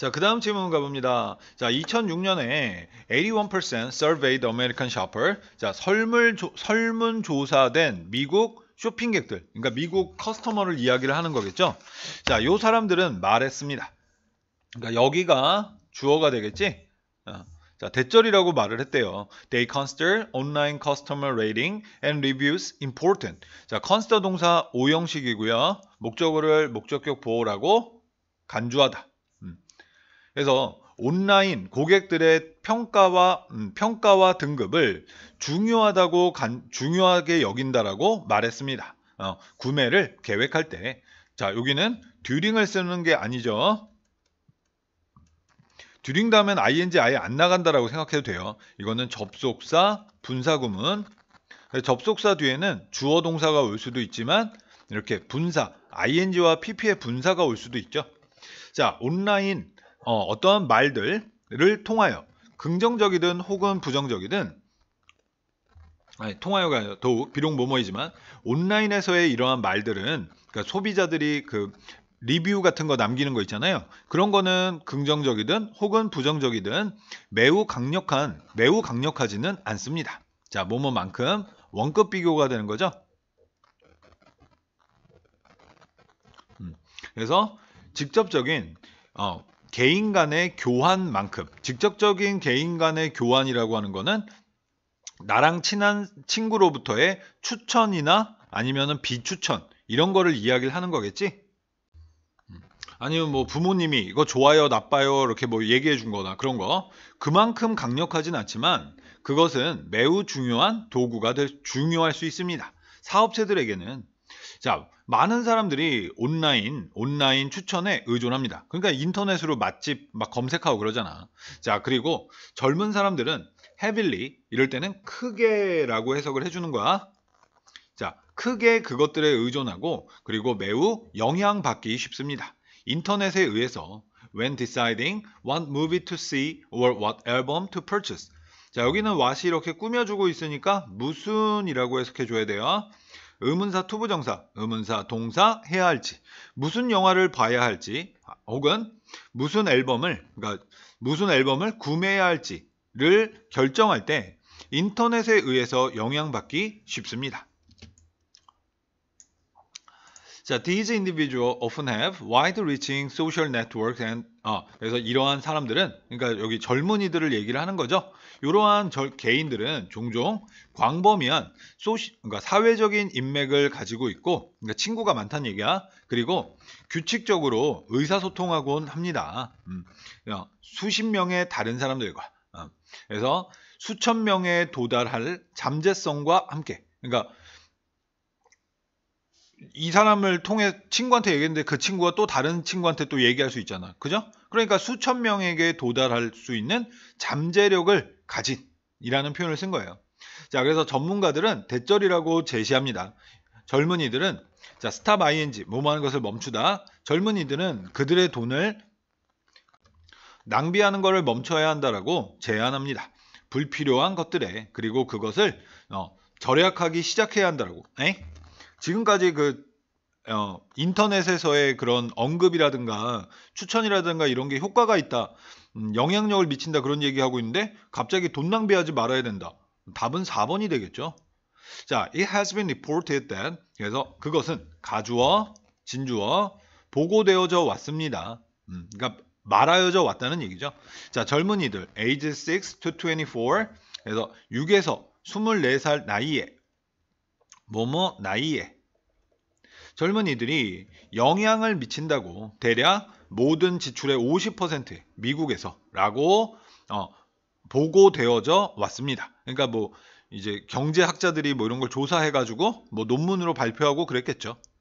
자, 그 다음 질문 가봅니다. 자, 2006년에 81% surveyed American shopper. 자, 설문조사된 미국 쇼핑객들. 그러니까 미국 커스터머를 이야기를 하는 거겠죠. 자, 요 사람들은 말했습니다. 그러니까 여기가 주어가 되겠지. 자, 대절이라고 말을 했대요. They consider online customer rating and reviews important. 자, consider 동사 오형식이고요. 목적어를 목적격 보호라고 간주하다. 그래서 온라인 고객들의 평가와 등급을 중요하게 여긴다라고 말했습니다. 구매를 계획할 때. 자, 여기는 during을 쓰는 게 아니죠. during 다음엔 ing 아예 안 나간다라고 생각해도 돼요. 이거는 접속사, 분사구문. 접속사 뒤에는 주어 동사가 올 수도 있지만 이렇게 분사, ing와 pp의 분사가 올 수도 있죠. 자, 온라인 어떠한 말들을 통하여 긍정적이든 혹은 부정적이든 통하여가 아니라 더욱 비록 뭐뭐이지만 온라인에서의 이러한 말들은 그러니까 소비자들이 그 리뷰 같은 거 남기는 거 있잖아요. 그런 거는 긍정적이든 혹은 부정적이든 매우 강력하지는 않습니다. 자, 뭐뭐만큼 원급 비교가 되는 거죠. 그래서 직접적인 개인 간의 교환만큼, 직접적인 개인 간의 교환이라고 하는 거는 나랑 친한 친구로부터의 추천이나 아니면은 비추천 이런 거를 이야기를 하는 거겠지. 아니면 뭐 부모님이 이거 좋아요 나빠요 이렇게 뭐 얘기해 준 거나 그런 거 그만큼 강력하진 않지만 그것은 매우 중요한 도구가 중요할 수 있습니다. 사업체들에게는. 자, 많은 사람들이 온라인 추천에 의존합니다. 그러니까 인터넷으로 맛집 막 검색하고 그러잖아. 자, 그리고 젊은 사람들은 heavily 이럴 때는 크게라고 해석을 해주는 거야. 자, 크게 그것들에 의존하고 그리고 매우 영향받기 쉽습니다. 인터넷에 의해서 when deciding what movie to see or what album to purchase. 자, 여기는 what이 이렇게 꾸며주고 있으니까 무슨이라고 해석해 줘야 돼요. 의문사 투부정사, 의문사 동사 해야 할지, 무슨 영화를 봐야 할지, 혹은 무슨 앨범을 구매해야 할지를 결정할 때 인터넷에 의해서 영향받기 쉽습니다. 자, these individuals often have wide-reaching social networks and 그래서 이러한 사람들은 그러니까 여기 젊은이들을 얘기를 하는 거죠. 이러한 개인들은 종종 광범위한 그러니까 사회적인 인맥을 가지고 있고 그러니까 친구가 많다는 얘기야. 그리고 규칙적으로 의사소통하곤 합니다. 수십 명의 다른 사람들과 그래서 수천 명에 도달할 잠재성과 함께 그러니까 이 사람을 통해 친구한테 얘기했는데 그 친구가 또 다른 친구한테 또 얘기할 수 있잖아. 그죠? 그러니까 수천 명에게 도달할 수 있는 잠재력을 가진 이라는 표현을 쓴 거예요. 자, 그래서 전문가들은 대절이라고 제시합니다. 젊은이들은 자, stop ing 뭐뭐 하는 것을 멈추다. 젊은이들은 그들의 돈을 낭비하는 것을 멈춰야 한다라고 제안합니다. 불필요한 것들에 그리고 그것을 절약하기 시작해야 한다라고. 지금까지 인터넷에서의 그런 언급이라든가 추천이라든가 이런 게 효과가 있다. 영향력을 미친다 그런 얘기하고 있는데 갑자기 돈 낭비하지 말아야 된다. 답은 4번이 되겠죠. 자, it has been reported that 그래서 그것은 가주어, 진주어 보고되어져 왔습니다. 그러니까 말하여져 왔다는 얘기죠. 자, 젊은이들 age 6 to 24 그래서 6에서 24살 나이에 나이에 젊은이들이 영향을 미친다고 대략 모든 지출의 50% 미국에서 라고 보고되어져 왔습니다. 그러니까 뭐 이제 경제학자들이 뭐 이런 걸 조사해 가지고 뭐 논문으로 발표하고 그랬겠죠.